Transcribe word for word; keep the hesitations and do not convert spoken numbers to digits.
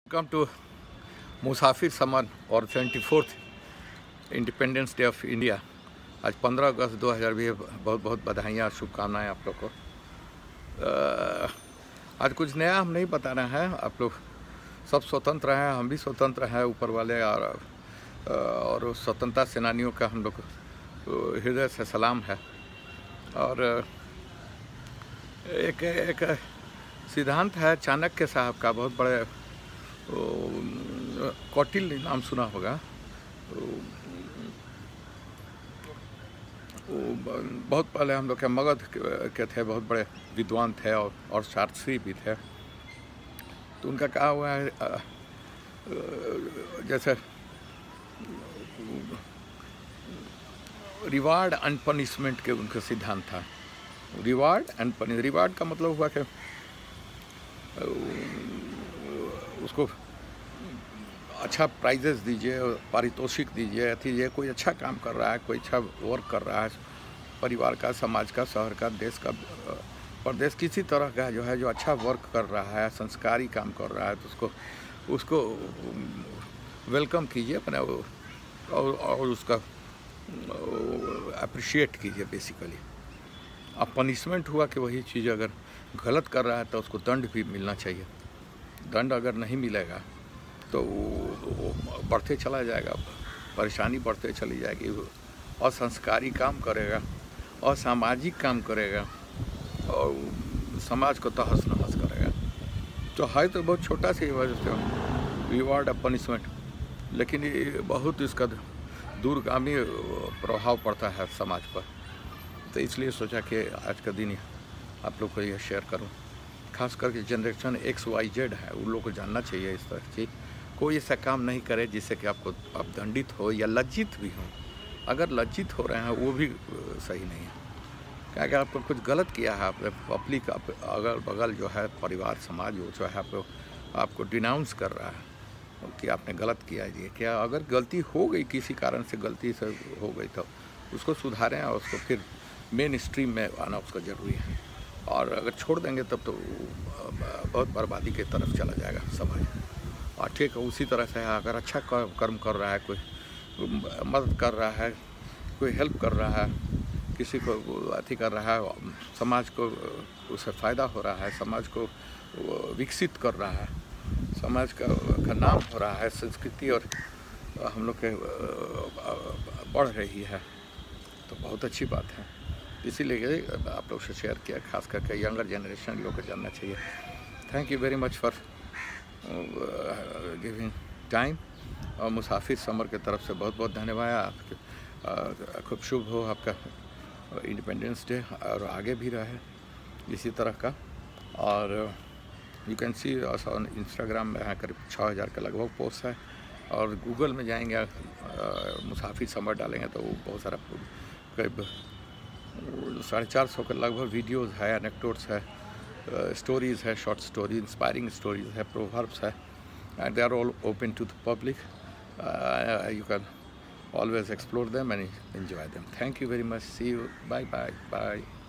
Welcome to Musafir Samar और seventy fourth independence day of India. आज पंद्रह अगस्त दो हज़ार बीस। बहुत बहुत बधाइयाँ और शुभकामनाएँ आप लोग को। आज कुछ नया हम नहीं बता रहे हैं। आप लोग सब स्वतंत्र हैं, हम भी स्वतंत्र हैं ऊपर वाले, और और स्वतंत्रता सेनानियों का हम लोग हृदय से सलाम है। और एक एक सिद्धांत है चाणक्य साहब का, बहुत बड़े कौटिल्य नाम सुना होगा। बहुत पहले हम लोग के मगध के थे, बहुत बड़े विद्वान थे और, और शास्त्री भी थे। तो उनका कहा हुआ है, जैसे रिवार्ड एंड पनिशमेंट के उनका सिद्धांत था। रिवार्ड एंड पनिश रिवार्ड का मतलब हुआ कि उसको अच्छा प्राइजेस दीजिए, पारितोषिक दीजिए, दीजिए। कोई अच्छा काम कर रहा है, कोई अच्छा वर्क कर रहा है, परिवार का, समाज का, शहर का, देश का, प्रदेश, किसी तरह का जो है, जो अच्छा वर्क कर रहा है, संस्कारी काम कर रहा है, तो उसको उसको वेलकम कीजिए अपने, और, और उसका अप्रिशिएट कीजिए बेसिकली। अब पनिशमेंट हुआ कि वही चीज़ अगर गलत कर रहा है तो उसको दंड भी मिलना चाहिए। दंड अगर नहीं मिलेगा तो बढ़ते चला जाएगा, परेशानी बढ़ते चली जाएगी, असंस्कारी काम करेगा, असामाजिक काम करेगा और समाज को तहस नहस करेगा। तो है तो बहुत छोटा सी वजह से रिवार्ड और पनिशमेंट, लेकिन ये बहुत इसका दूरगामी प्रभाव पड़ता है समाज पर। तो इसलिए सोचा कि आज का दिन आप लोग को यह शेयर करूं। खास करके जनरेशन एक्स वाई जेड है, उन लोगों को जानना चाहिए इस तरह की कोई ऐसा काम नहीं करे जिससे कि आपको आप दंडित हो या लज्जित भी हो। अगर लज्जित हो रहे हैं वो भी सही नहीं है, क्या कि आपको कुछ गलत किया है, आपने पब्लिक अगल बगल जो है, परिवार समाज वो जो है आपको आपको डिनाउंस कर रहा है कि आपने गलत किया है। ये क्या, अगर गलती हो गई, किसी कारण से गलती से हो गई तो उसको सुधारें और उसको फिर मेन स्ट्रीम में आना उसका ज़रूरी है। और अगर छोड़ देंगे तब तो बहुत बर्बादी की तरफ चला जाएगा समाज। और ठीक है, उसी तरह से अगर अच्छा कर्म कर रहा है, कोई मदद कर रहा है, कोई हेल्प कर रहा है, किसी को अथी कर रहा है, समाज को उससे फ़ायदा हो रहा है, समाज को विकसित कर रहा है, समाज का, का नाम हो रहा है, संस्कृति और हम लोग के बढ़ रही है, तो बहुत अच्छी बात है। इसीलिए आप लोग से शेयर किया, खास करके यंगर जनरेशन लोग को जानना चाहिए। Thank you very much for giving time. और मुसाफिर समर की तरफ से बहुत बहुत धन्यवाद। आपके खूब शुभ हो आपका इंडिपेंडेंस डे, और आगे भी रहे इसी तरह का। और you can see on Instagram में यहाँ करीब छः हज़ार का लगभग पोस्ट है, और गूगल में जाएंगे मुसाफिर समर डालेंगे तो बहुत सारा करीब साढ़े चार सौ के लगभग वीडियोज़ है, एनेक्डोट्स है, स्टोरीज़ है, शॉर्ट स्टोरी, इंस्पायरिंग स्टोरीज़ है, प्रोवर्ब्स है, and they are all open to the public. You can always explore them and enjoy them. Thank you very much. See you. Bye bye bye.